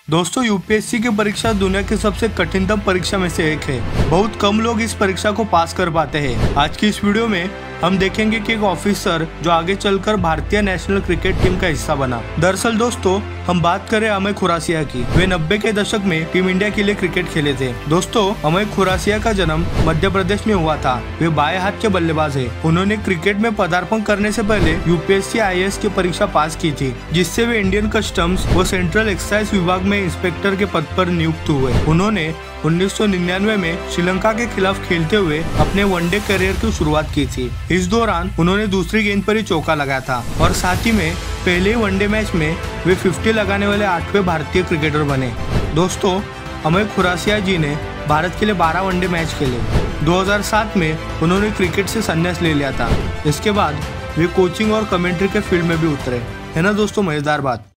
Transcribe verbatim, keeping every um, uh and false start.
दोस्तों, यूपीएससी की परीक्षा दुनिया की सबसे कठिनतम परीक्षा में से एक है। बहुत कम लोग इस परीक्षा को पास कर पाते हैं। आज की इस वीडियो में हम देखेंगे कि एक ऑफिसर जो आगे चलकर भारतीय नेशनल क्रिकेट टीम का हिस्सा बना। दरअसल दोस्तों, हम बात करें अमय खुरासिया की। वे नब्बे के दशक में टीम इंडिया के लिए क्रिकेट खेले थे। दोस्तों, अमय खुरासिया का जन्म मध्य प्रदेश में हुआ था। वे बाएं हाथ के बल्लेबाज है। उन्होंने क्रिकेट में पदार्पण करने से पहले यूपीएससी आई ए एस की परीक्षा पास की थी, जिससे वे इंडियन कस्टम्स व सेंट्रल एक्साइज विभाग में इंस्पेक्टर के पद पर नियुक्त हुए। उन्होंने उन्नीस सौ निन्यानवे में श्रीलंका के खिलाफ खेलते हुए अपने वनडे करियर की शुरुआत की थी। इस दौरान उन्होंने दूसरी गेंद पर ही चौका लगाया था और साथ ही में पहले वनडे मैच में वे पचास लगाने वाले आठवें भारतीय क्रिकेटर बने। दोस्तों, अमय खुरासिया जी ने भारत के लिए बारह वनडे मैच खेले। दो हज़ार सात में उन्होंने क्रिकेट से संन्यास ले लिया था। इसके बाद वे कोचिंग और कमेंट्री के फील्ड में भी उतरे। है ना दोस्तों, मजेदार बात।